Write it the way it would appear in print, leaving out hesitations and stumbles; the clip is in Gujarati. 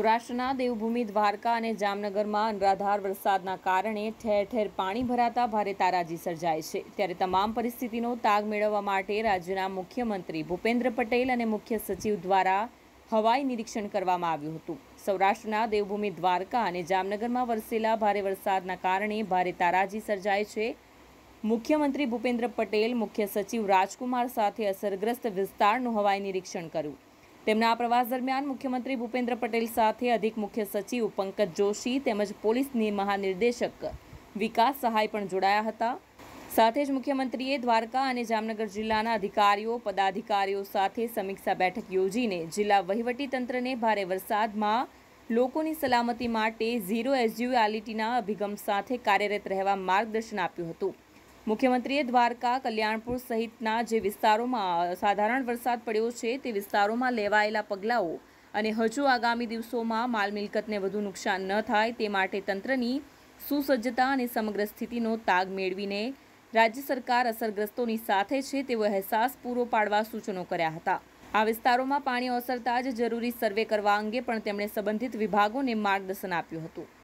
સૌરાષ્ટ્રના દેવભૂમિ દ્વારકા અને જામનગરમાં અનરાધાર વરસાદના કારણે ઠેર ઠેર પાણી ભરાતા ભારે તારાજી સર્જાય છે। ત્યારે તમામ પરિસ્થિતિનો તાગ મેળવવા માટે રાજ્યના મુખ્યમંત્રી ભૂપેન્દ્ર પટેલ અને મુખ્ય સચિવ દ્વારા હવાઈ નિરીક્ષણ કરવામાં આવ્યું હતું। સૌરાષ્ટ્રના દેવભૂમિ દ્વારકા અને જામનગરમાં વરસેલા ભારે વરસાદના કારણે ભારે તારાજી સર્જાય છે। મુખ્યમંત્રી ભૂપેન્દ્ર પટેલ મુખ્ય સચિવ રાજકુમાર સાથે અસરગ્રસ્ત વિસ્તારનું હવાઈ નિરીક્ષણ કર્યું। તેમના આ પ્રવાસ દરમિયાન મુખ્યમંત્રી ભૂપેન્દ્ર પટેલ સાથે અધિક મુખ્ય સચિવ પંકજ જોશી તેમજ પોલીસની મહાનિર્દેશક વિકાસ સહાય પણ જોડાયા હતા। સાથે જ મુખ્યમંત્રીએ દ્વારકા અને જામનગર જિલ્લાના અધિકારીઓ પદાધિકારીઓ સાથે સમીક્ષા બેઠક યોજીને જિલ્લા વહીવટીતંત્રને ભારે વરસાદમાં લોકોની સલામતી માટે ઝીરો એક્ઝ્યુઆલિટીના અભિગમ સાથે કાર્યરત રહેવા માર્ગદર્શન આપ્યું હતું। મુખ્યમંત્રીએ દ્વારકા કલ્યાણપુર સહિતના જે વિસ્તારોમાં સાધારણ વરસાદ પડ્યો છે તે વિસ્તારોમાં લેવાયેલા પગલાઓ અને હજુ આગામી દિવસોમાં માલ મિલકતને વધુ નુકસાન ન થાય તે માટે તંત્રની સુસજ્જતા અને સમગ્ર સ્થિતિનો તાગ મેળવીને રાજ્ય સરકાર અસરગ્રસ્તોની સાથે છે તેવો અહેસાસ પૂરો પાડવા સૂચનો કર્યા હતા। આ વિસ્તારોમાં પાણી ઓસરતા જ જરૂરી સર્વે કરવા અંગે પણ તેમણે સંબંધિત વિભાગોને માર્ગદર્શન આપ્યું હતું।